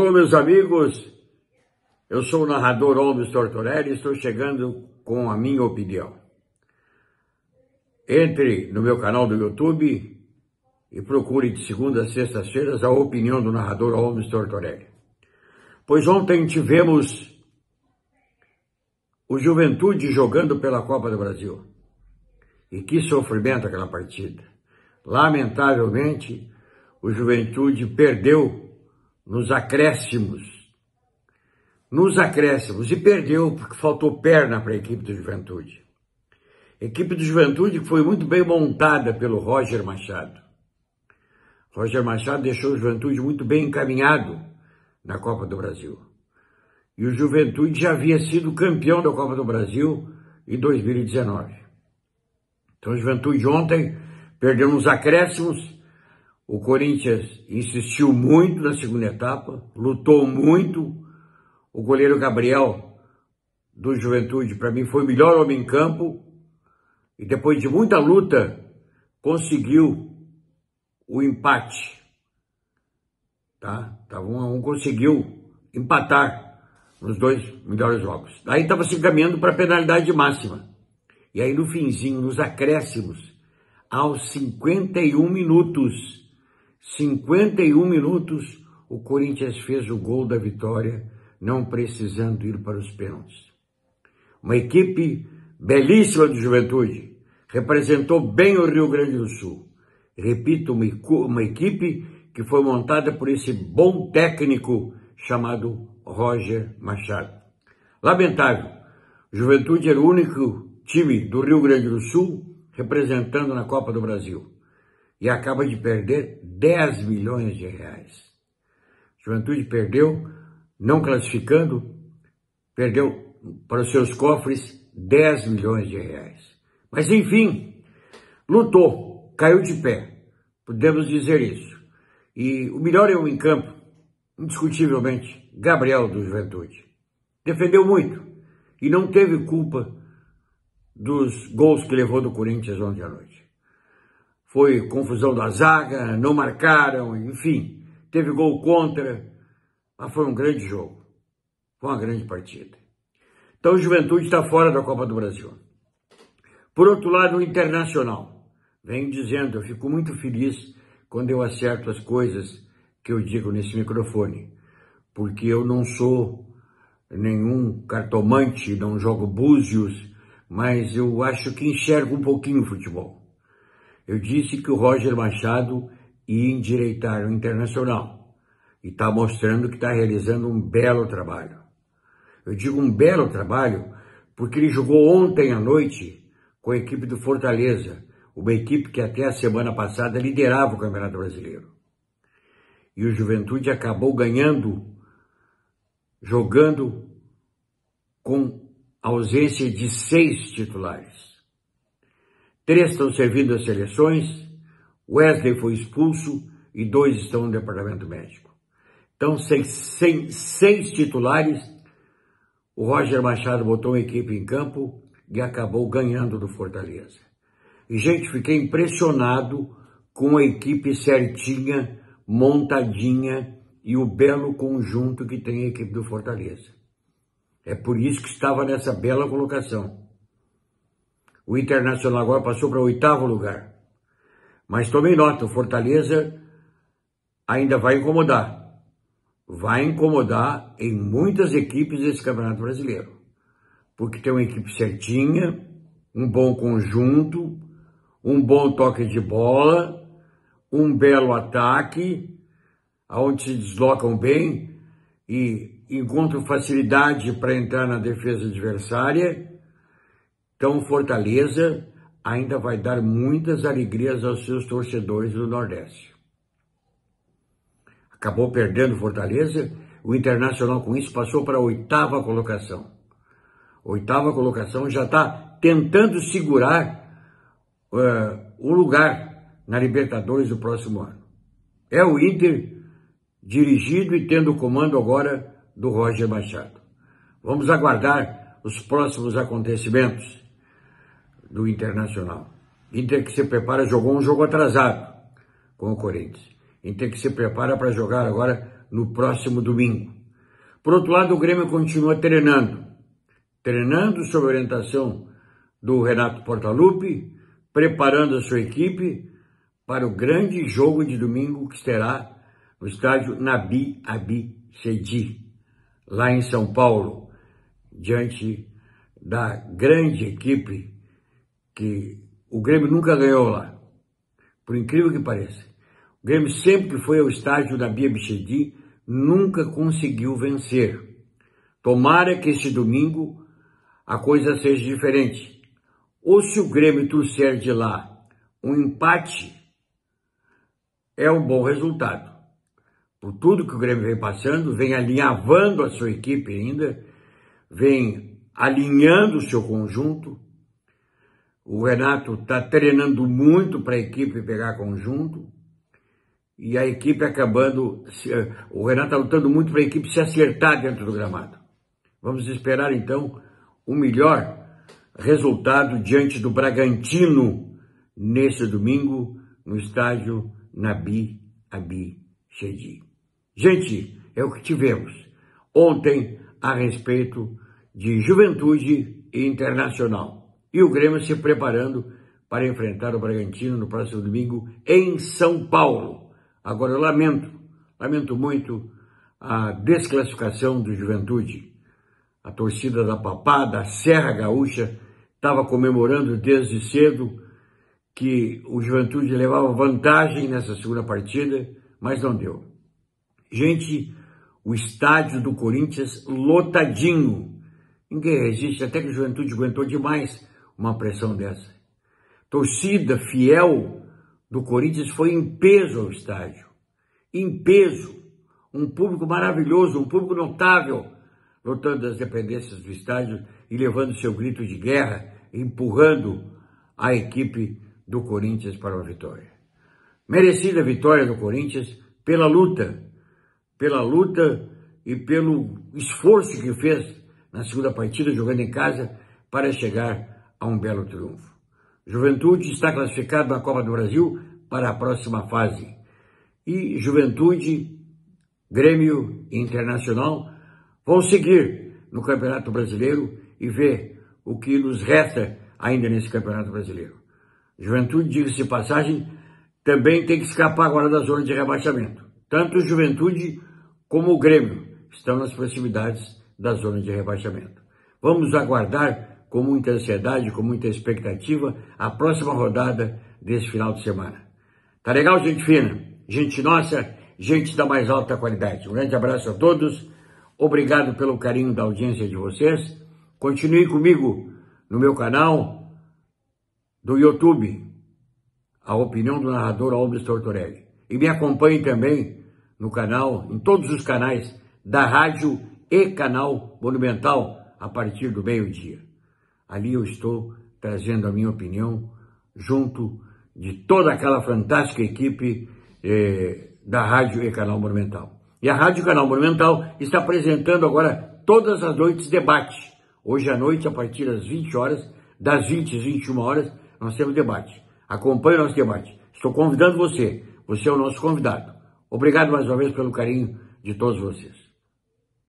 Alô, meus amigos, eu sou o narrador Holmes Tortorelli e estou chegando com a minha opinião. Entre no meu canal do YouTube e procure de segunda a sexta-feiras a opinião do narrador Holmes Tortorelli. Pois ontem tivemos o Juventude jogando pela Copa do Brasil. E que sofrimento aquela partida. Lamentavelmente, o Juventude perdeu nos acréscimos, e perdeu porque faltou perna para a equipe do Juventude. A equipe do Juventude foi muito bem montada pelo Roger Machado. Roger Machado deixou o Juventude muito bem encaminhado na Copa do Brasil. E o Juventude já havia sido campeão da Copa do Brasil em 2019. Então o Juventude ontem perdeu nos acréscimos. O Corinthians insistiu muito na segunda etapa, lutou muito. O goleiro Gabriel do Juventude, para mim, foi o melhor homem em campo. E depois de muita luta, conseguiu o empate. Tá? Tava 1 a 1, conseguiu empatar nos 2 melhores jogos. Daí estava se encaminhando para a penalidade máxima. E aí no finzinho, nos acréscimos, aos 51 minutos, o Corinthians fez o gol da vitória, não precisando ir para os pênaltis. Uma equipe belíssima do Juventude, representou bem o Rio Grande do Sul. Repito, uma equipe que foi montada por esse bom técnico chamado Roger Machado. Lamentável, o Juventude era o único time do Rio Grande do Sul representando na Copa do Brasil. E acaba de perder 10 milhões de reais. Juventude perdeu, não classificando, perdeu para os seus cofres 10 milhões de reais. Mas enfim, lutou, caiu de pé, podemos dizer isso. E o melhor homem em campo, indiscutivelmente, Gabriel do Juventude. Defendeu muito e não teve culpa dos gols que levou do Corinthians ontem à noite. Foi confusão da zaga, não marcaram, enfim, teve gol contra, mas foi um grande jogo, foi uma grande partida. Então o Juventude está fora da Copa do Brasil. Por outro lado, o Internacional, venho dizendo, eu fico muito feliz quando eu acerto as coisas que eu digo nesse microfone, porque eu não sou nenhum cartomante, não jogo búzios, mas eu acho que enxergo um pouquinho o futebol. Eu disse que o Roger Machado ia endireitar o Internacional e está mostrando que está realizando um belo trabalho. Eu digo um belo trabalho porque ele jogou ontem à noite com a equipe do Fortaleza, uma equipe que até a semana passada liderava o Campeonato Brasileiro. E o Juventude acabou ganhando, jogando com ausência de 6 titulares. 3 estão servindo as seleções, Wesley foi expulso e 2 estão no departamento médico. Então, sem 6 titulares, o Roger Machado botou a equipe em campo e acabou ganhando do Fortaleza. E, gente, fiquei impressionado com a equipe certinha, montadinha e o belo conjunto que tem a equipe do Fortaleza. É por isso que estava nessa bela colocação. O Internacional agora passou para o 8º lugar. Mas tomei nota, o Fortaleza ainda vai incomodar. Vai incomodar em muitas equipes desse Campeonato Brasileiro. Porque tem uma equipe certinha, um bom conjunto, um bom toque de bola, um belo ataque, onde se deslocam bem e encontram facilidade para entrar na defesa adversária. Então, Fortaleza ainda vai dar muitas alegrias aos seus torcedores do Nordeste. Acabou perdendo Fortaleza, o Internacional com isso passou para a 8ª colocação. 8ª colocação já está tentando segurar o lugar na Libertadores do próximo ano. É o Inter dirigido e tendo o comando agora do Roger Machado. Vamos aguardar os próximos acontecimentos do Internacional. Inter que se prepara, jogou um jogo atrasado com o Corinthians. Inter que se prepara para jogar agora no próximo domingo. Por outro lado, o Grêmio continua treinando sob orientação do Renato Portaluppi, preparando a sua equipe para o grande jogo de domingo que será no estádio Nabi Abichedi, lá em São Paulo, diante da grande equipe que o Grêmio nunca ganhou lá. Por incrível que pareça, o Grêmio sempre que foi ao estádio Nabi Abichedi, nunca conseguiu vencer. Tomara que este domingo a coisa seja diferente. Ou se o Grêmio trouxer de lá um empate, é um bom resultado. Por tudo que o Grêmio vem passando, vem alinhavando a sua equipe ainda, vem alinhando o seu conjunto. O Renato está treinando muito para a equipe pegar conjunto. E a equipe o Renato está lutando muito para a equipe se acertar dentro do gramado. Vamos esperar então o melhor resultado diante do Bragantino nesse domingo no estádio Nabi Abichedi. Gente, é o que tivemos ontem a respeito de Juventude e Internacional. E o Grêmio se preparando para enfrentar o Bragantino no próximo domingo em São Paulo. Agora eu lamento muito a desclassificação do Juventude. A torcida da Papá, da Serra Gaúcha, estava comemorando desde cedo que o Juventude levava vantagem nessa segunda partida, mas não deu. Gente, o estádio do Corinthians lotadinho. Ninguém resiste, até que o Juventude aguentou demais uma pressão dessa. Torcida fiel do Corinthians foi em peso ao estádio. Em peso. Um público maravilhoso, um público notável, lotando as dependências do estádio e levando seu grito de guerra, empurrando a equipe do Corinthians para a vitória. Merecida vitória do Corinthians pela luta e pelo esforço que fez na segunda partida, jogando em casa, para chegar a um belo triunfo. Juventude está classificado na Copa do Brasil para a próxima fase. E Juventude, Grêmio e Internacional vão seguir no Campeonato Brasileiro e ver o que nos resta ainda nesse Campeonato Brasileiro. Juventude, diga-se de passagem, também tem que escapar agora da zona de rebaixamento. Tanto o Juventude como o Grêmio estão nas proximidades da zona de rebaixamento. Vamos aguardar com muita ansiedade, com muita expectativa, a próxima rodada desse final de semana. Tá legal, gente fina? Gente nossa, gente da mais alta qualidade. Um grande abraço a todos. Obrigado pelo carinho da audiência de vocês. Continue comigo no meu canal do YouTube, A Opinião do Narrador Alves Tortorelli. E me acompanhe também no canal, em todos os canais da rádio e canal Monumental, a partir do meio-dia. Ali eu estou trazendo a minha opinião junto de toda aquela fantástica equipe da Rádio e Canal Monumental. E a Rádio e Canal Monumental está apresentando agora todas as noites debate. Hoje à noite, a partir das 20 horas, das 20 às 21 horas, nós temos debate. Acompanhe o nosso debate. Estou convidando você. Você é o nosso convidado. Obrigado mais uma vez pelo carinho de todos vocês.